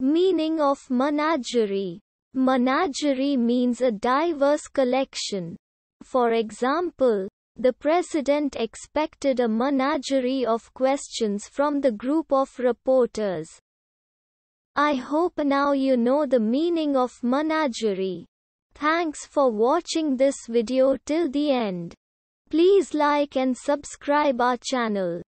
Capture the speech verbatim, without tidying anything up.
Meaning of menagerie. Menagerie means a diverse collection. For example, the president expected a menagerie of questions from the group of reporters. I hope now you know the meaning of menagerie. Thanks for watching this video till the end. Please like and subscribe our channel.